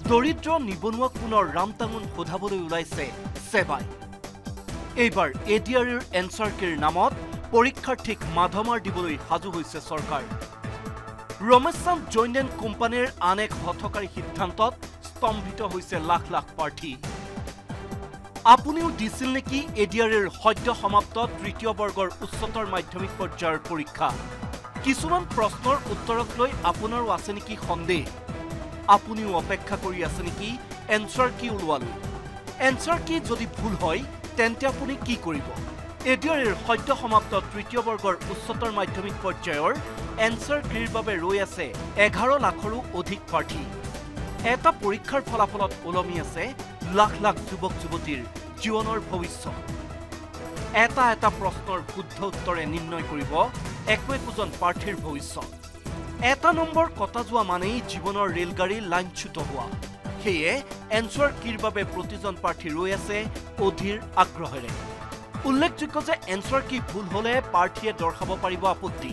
দৰিদ্ৰ নিবনুৱাক পুনৰ ৰামটাঙুন সোধাবলৈ ওলাইছে সেবাই এইবাৰ ADREৰ এনসাৰ কিৰ নামত পৰীক্ষাৰ্থীক মাধমাৰ দিবলৈ সাজু হৈছে চৰকাৰ ৰমেশাম জৈনেন কোম্পানীৰ আন এক হঠকাৰী সিদ্ধান্তত স্তম্ভিত হৈছে লাখ লাখ প্ৰাৰ্থী আপুনিও দিছিল নেকি ADREৰ সদ্য সমাপ্ত তৃতীয় বৰ্গৰ উচ্চতৰ মাধ্যমিক পৰ্যায়ৰ পৰীক্ষা কিছুমান প্ৰশ্নৰ উত্তৰক লৈ আপোনাৰো আছে নেকি সন্দেহ আপুনিও অপেক্ষা কৰি আছে নেকি এনসাৰ কি উলৱালো এনসাৰ কি যদি ভুল হয় তেন্তে আপুনি কি কৰিব ADREৰ সদ্য সমাপ্ত তৃতীয় বৰ্গৰ উচ্চতৰ মাধ্যমিক পৰ্যায়ৰ এনসাৰ কিৰ বাবে ৰৈ আছে 11 লাখৰো অধিক প্ৰাৰ্থী এটা পৰীক্ষাৰ ফলাফলত ওলমি আছে লাখ লাখ যুৱক যুৱতীৰ জীৱনৰ ভৱিষ্যত এটা এটা প্ৰশ্নৰ শুদ্ধ উত্তৰে নিৰ্ণয় কৰিব একোজন প্ৰাৰ্থীৰ ভৱিষ্যত এটা নম্বৰ কটা যোৱা মানেই জীৱনৰ ৰেলগাড়ী লাইনচ্যুত হোৱা সেয়ে এনসাৰ কিৰ বাবে প্ৰতিজন প্ৰাৰ্থী ৰৈ আছে অধীৰ আগ্ৰহেৰে উল্লেখযোগ্য যে এনসাৰ কি ভুল হলে প্ৰাৰ্থীয়ে দৰ্শাব পাৰিব আপত্তি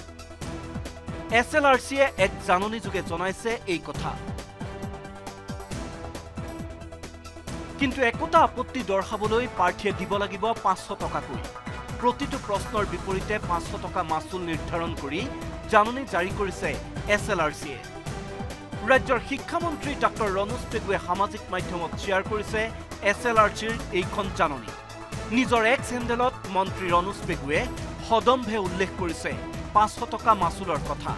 SLRCয়ে এক জাননী যোগে জনাইছে এই কথা কিন্তু একোটা আপত্তি দৰ্শাবলৈ প্ৰাৰ্থীয়ে দিব লাগিব 500 টকাকৈ প্ৰতিটো প্ৰশ্নৰ বিপৰীতে 500 টকা মাচুল নিৰ্ধাৰণ কৰি জাননী জাৰি কৰিছে SLRCয়ে ৰাজ্যৰ শিক্ষামন্ত্ৰী ডক্টৰ ৰনোজ পেগুৱে সামাজিক মাধ্যমত শ্বেয়াৰ কৰিছে SLRCৰ এইখন জাননী নিজৰ এক্স হেণ্ডেলত মন্ত্ৰী ৰনোজ পেগুৱে সদম্ভে উল্লেখ কৰিছে 500 টকা মাচুলৰ কথা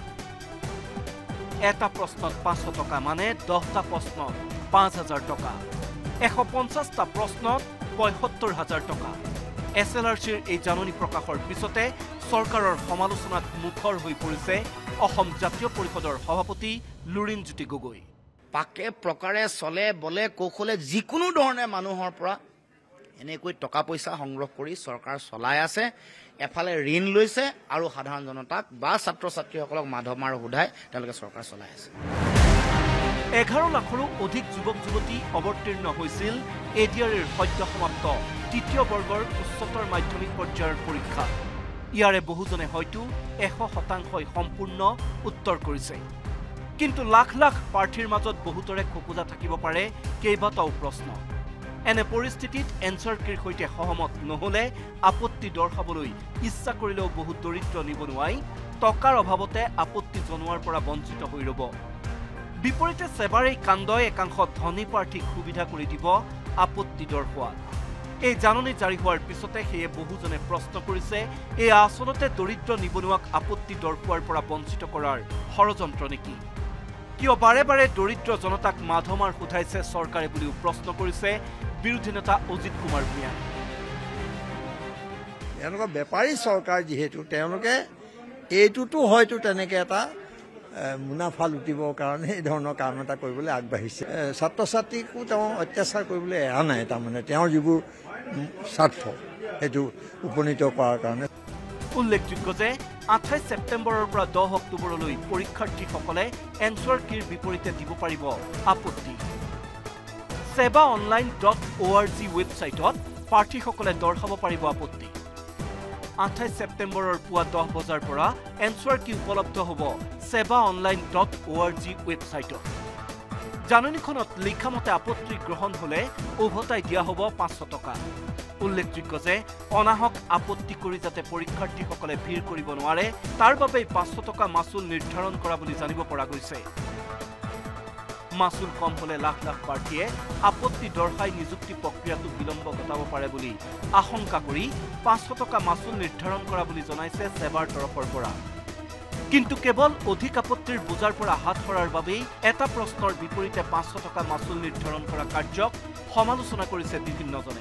এটা প্ৰশ্নত 500 টকা মানে 10টা প্ৰশ্ন 5000 টকা 150টা প্ৰশ্নত 75000 টকা SLRCৰ এই জাননী প্ৰকাশৰ পিছতে চৰকাৰৰ সমালোচনাত মুখৰ হৈ পৰিছে অসম জাতীয় পৰিষদৰ সভাপতি লুৰিণজ্যোতি গগৈ পাকে প্ৰকাৰে চলে বলে কৌশলে যিকোনো ধৰণে মানুহৰ পৰা এনেকৈ টকা পইচা সংগ্ৰহ কৰি চৰকাৰ চলাই আছে এফালে ঋণ লৈছে আৰু সাধাৰণ জনতাক বা ছাত্ৰ ছাত্ৰীসকলক মাধমাৰ সোধাই তেওঁলোকে চৰকাৰ চলাই আছে 11 লাখৰো অধিক যুৱক যুৱতী অৱতীৰ্ণ হৈছিল ADREৰ সদ্য সমাপ্ত তৃতীয় বৰ্গৰ উচ্চতৰ মাধ্যমিক পৰ্যায়ৰ পৰীক্ষা ইয়াৰে বহুজনে হয়তো 100% সম্পূৰ্ণ উত্তৰ কৰিছে কিন্তু লাখ লাখ প্ৰাৰ্থীৰ মাজত বহুতৰে খোকোজা থাকিব পাৰে কেইবাটাও প্ৰশ্ন এনে পৰিস্থিতিত এনসাৰ কিৰ সৈতে সহমত নহলে আপত্তি দৰ্শাবলৈ ইচ্ছা কৰিলেও বহু দৰিদ্ৰ নিবনুৱাই টকাৰ অভাৱতে আপত্তি জনোৱাৰ পৰা বঞ্চিত হৈ ৰব বিপৰীতে সেবাৰ এই কাণ্ডই একাংশ ধনী প্ৰাৰ্থীক সুবিধা কৰি দিব আপত্তি দৰ্শোৱাত এই জাননী জাৰি হোৱাৰ পিছতে সেয়ে বহুজনে প্ৰশ্ন কৰিছে এই আচলতে দৰিদ্ৰ নিবনুৱাক আপত্তি দৰ্শোৱাৰ পৰা বঞ্চিত কৰাৰ ষড়যন্ত্ৰ নেকি কিয় বাৰে বাৰে দৰিদ্ৰ জনতাক মাধমাৰ সোধাইছে চৰকাৰে বুলিও প্ৰশ্ন কৰিছে বিৰোধী নেতা অজিত কুমাৰ ভূঞা এনেকুৱা বেপাৰী চৰকাৰ যিহেতু তেওঁলোকে এইটোতো হয়তো তেনেকে এটা মুনাফা লুটিবৰ কাৰণে এই ধৰণৰ কাম এটা কৰিবলৈ আগবাঢ়িছে ছাত্ৰ ছাত্ৰীকো তেওঁ অত্যাচাৰ কৰিবলৈ এৰা নাই তাৰমানে তেওঁৰ যিবোৰ স্বাৰ্থ সেইটো উপনীত কৰাৰ কাৰণে উল্লেখযোগ্য যে 28 ছেপ্টেম্বৰৰ পৰা 10 অক্টোবৰলৈ পৰীক্ষাৰ্থীসকলে এনসাৰ কিৰ বিপৰীতে দিব পাৰিব আপত্তি sebaonline.org ৱেবছাইটত প্ৰাৰ্থীসকলে দৰ্শাব পাৰিব আপত্তি 28 ছেপ্টেম্বৰৰ পুৱা 10 বজাৰ পৰা এনসাৰ কি উপলব্ধ হ'ব sebaonline.org ৱেবছাইটত জাননীখনত লিখামতে আপত্তি গ্ৰহণ হলে উভতাই দিয়া হ'ব 500 টকা উল্লেখযোগ্য যে অনাহক আপত্তি কৰি যাতে পৰীক্ষাৰ্থীসকলে ভিৰ কৰিব নোৱাৰে তাৰ বাবে 500 টকা মাচুল নিৰ্ধাৰণ কৰা বুলি জানিব পৰা গৈছে মাচুল কম হলে লাখ লাখ প্ৰাৰ্থীয়ে আপত্তি দৰ্শাই নিযুক্তি প্ৰক্ৰিয়াটো বিলম্ব ঘটাব পাৰে বুলি আশংকা কৰি 500 টকা মাচুল নিৰ্ধাৰণ কৰা বুলি জনাইছে সেবাৰ তৰফৰ পৰা কিন্তু কেৱল অধিক আপত্তিৰ বোজাৰ পৰা হাত সৰাৰ বাবেই এটা প্ৰশ্নৰ বিপৰীতে 500 টকা মাচুল নিৰ্ধাৰণ কৰা কাৰ্যক সমালোচনা কৰিছে বিভিন্নজনে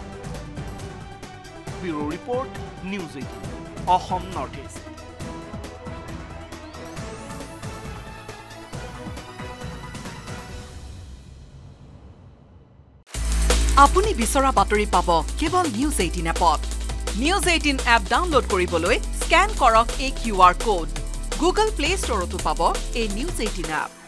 bureau report News18 Assam Northeast আপুনি বিচৰা বাতৰি পাব কেৱল News18 এপত News18 এপ ডাউনলোড কৰিবলৈ স্ক্যান কৰক এই QR code Google Play Store তো পাব এই News18 এপ